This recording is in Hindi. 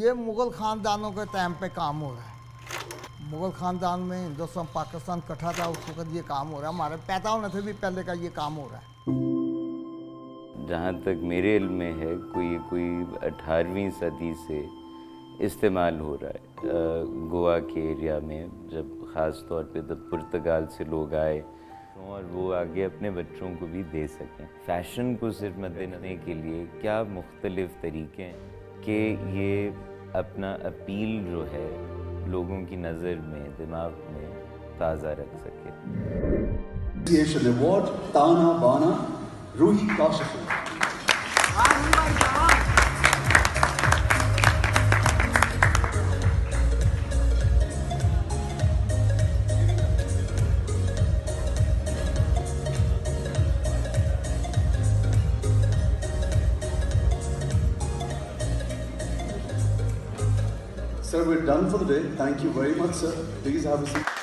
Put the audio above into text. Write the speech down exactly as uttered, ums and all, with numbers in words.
ये मुग़ल ख़ानदानों के टाइम पे काम हो रहा है। मुग़ल ख़ानदान में हिंदुस्तान पाकिस्तान इकट्ठा था, उस वक्त ये काम हो रहा है। हमारे पैदा होने से भी पहले का ये काम हो रहा है। जहाँ तक मेरे इल्म में है, कोई कोई अठारहवीं सदी से इस्तेमाल हो रहा है गोवा के एरिया में, जब ख़ास तौर पे जब पुर्तगाल से लोग आए और वो आगे अपने बच्चों को भी दे सकें। फ़ैशन को सिर्फ मद्देनज़र के लिए क्या मुख्तलिफ़ तरीके हैं कि ये अपना अपील जो है लोगों की नज़र में, दिमाग में ताज़ा रख सके। अवार्ड ताना बाना Ruhi Kashif. Sir, we're done for the day. Thank you very much, sir. Please have a seat.